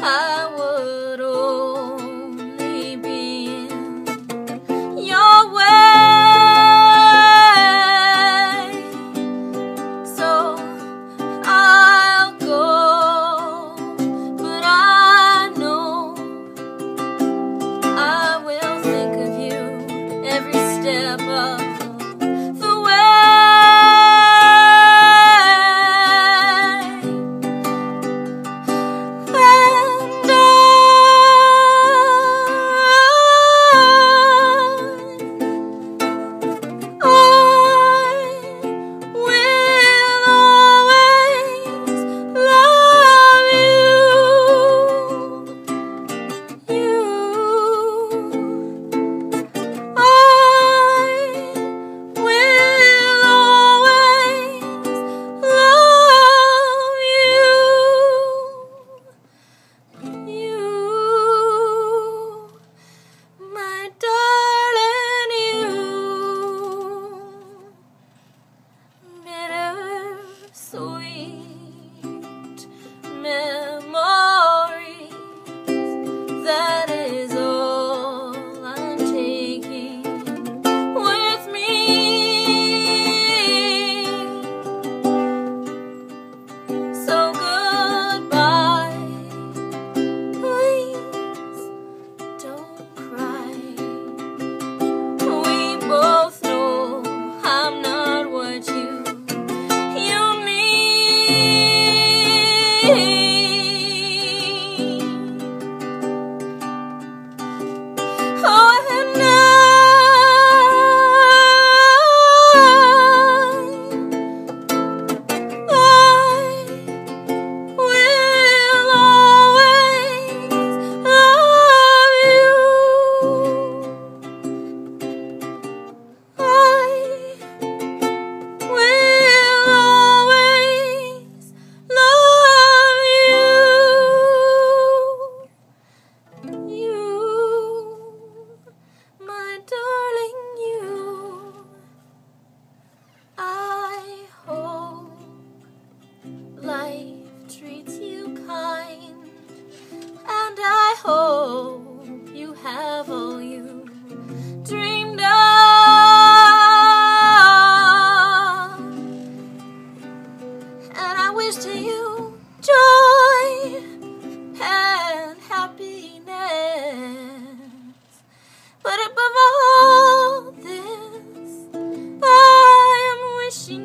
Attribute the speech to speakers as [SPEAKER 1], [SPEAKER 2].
[SPEAKER 1] I would only be in your way, so I'll go, but I know I will think of you every step of the way. Sweet memories, that is all I'm taking with me. So goodbye, please don't cry. We both know I'm not what you treats you kind, and I hope you have all you dreamed of, and I wish to you joy and happiness, but above all this, I am wishing